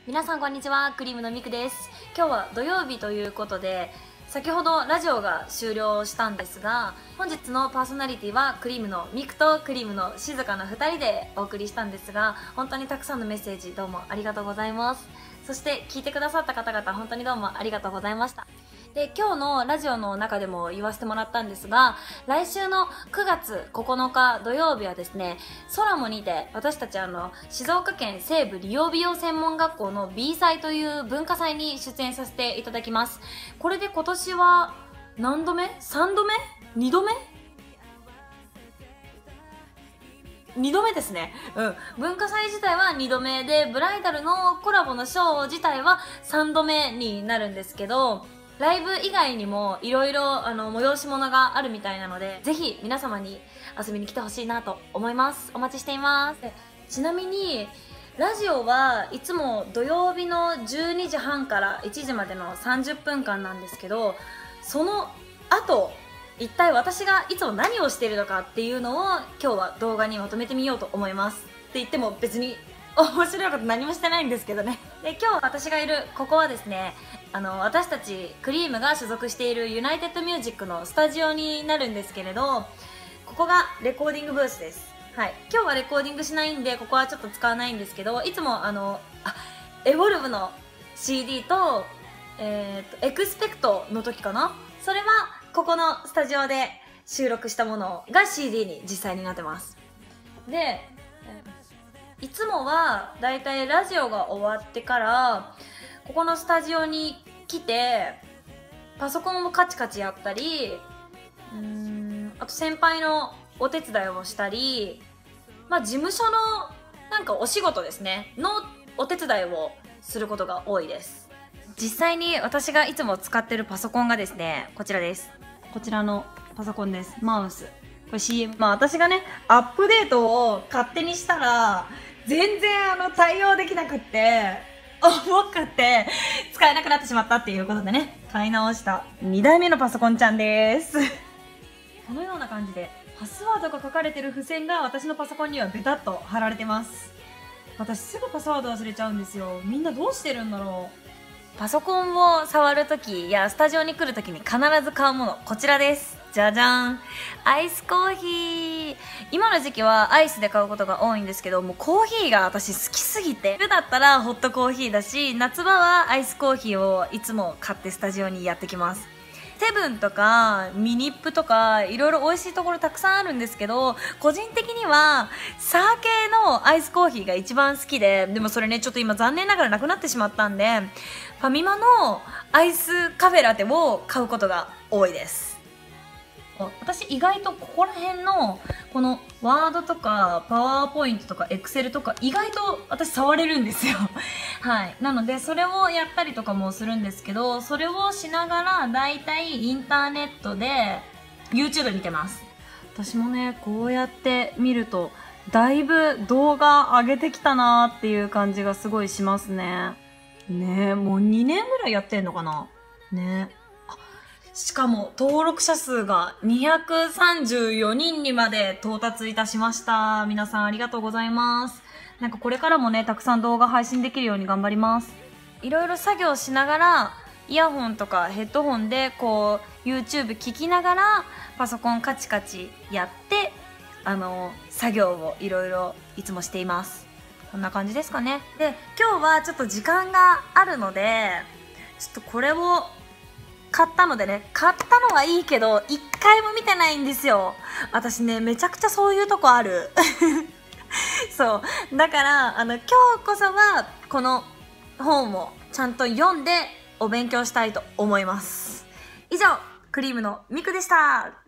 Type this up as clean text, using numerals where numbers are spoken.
皆さんこんにちは、クリームのみくです。今日は土曜日ということで、先ほどラジオが終了したんですが、本日のパーソナリティはクリームのみくとクリームの静かの2人でお送りしたんですが、本当にたくさんのメッセージどうもありがとうございます。そして聞いてくださった方々本当にどうもありがとうございました。で、今日のラジオの中でも言わせてもらったんですが、来週の9月9日土曜日はですね、ソラモにて私たち静岡県西部理容美容専門学校の B 祭という文化祭に出演させていただきます。これで今年は何度目 ?3 度目 ?2 度目2度目ですね。文化祭自体は2度目で、ブライダルのコラボのショー自体は3度目になるんですけど、ライブ以外にもいろいろ催し物があるみたいなので、ぜひ皆様に遊びに来てほしいなと思います。お待ちしています。ちなみに、ラジオはいつも土曜日の12時半から1時までの30分間なんですけど、その後、一体私がいつも何をしているのかっていうのを今日は動画にまとめてみようと思います。って言っても別に面白いこと何もしてないんですけどね。で、今日私がいるここはですね、私たちクリームが所属しているユナイテッドミュージックのスタジオになるんですけれど、ここがレコーディングブースです。はい。今日はレコーディングしないんで、ここはちょっと使わないんですけど、いつもエボルブの CD と、エクスペクトの時かな、それはここのスタジオで収録したものが CD に実際になってます。で、いつもはだいたいラジオが終わってからここのスタジオに来てパソコンをカチカチやったり、あと先輩のお手伝いをしたり、まあ事務所のなんかお仕事ですねのお手伝いをすることが多いです。実際に私がいつも使ってるパソコンがですね、こちらです。こちらのパソコンです。マウス。これ CM。まあ私がね、アップデートを勝手にしたら、全然対応できなくって、重くって使えなくなってしまったっていうことでね、買い直した2代目のパソコンちゃんです。このような感じで、パスワードが書かれてる付箋が私のパソコンにはベタっと貼られてます。私すぐパスワード忘れちゃうんですよ。みんなどうしてるんだろう。パソコンを触るときやスタジオに来るときに必ず買うもの、こちらです。じゃじゃん。アイスコーヒー。今の時期はアイスで買うことが多いんですけど、もうコーヒーが私好きすぎて。冬だったらホットコーヒーだし、夏場はアイスコーヒーをいつも買ってスタジオにやってきます。セブンとかミニップとかいろいろ美味しいところたくさんあるんですけど、個人的にはサー系のアイスコーヒーが一番好きで、でもそれね、ちょっと今残念ながらなくなってしまったんで、ファミマのアイスカフェラテを買うことが多いです。私意外とここら辺のこのワードとかパワーポイントとかエクセルとか意外と私触れるんですよ。はい。なのでそれをやったりとかもするんですけど、それをしながらだいたいインターネットで YouTube 見てます。私もね、こうやって見るとだいぶ動画上げてきたなーっていう感じがすごいしますね。ねえ、もう2年ぐらいやってんのかなね。しかも登録者数が234人にまで到達いたしました。皆さんありがとうございます。なんかこれからもね、たくさん動画配信できるように頑張ります。いろいろ作業しながら、イヤホンとかヘッドホンでこう YouTube 聞きながらパソコンカチカチやって作業をいろいろいつもしています。こんな感じですかね。で、今日はちょっと時間があるので、ちょっとこれを買ったのでね、買ったのはいいけど、一回も見てないんですよ。私ね、めちゃくちゃそういうとこある。そう。だから、今日こそは、この本をちゃんと読んでお勉強したいと思います。以上、クリームのみくでした。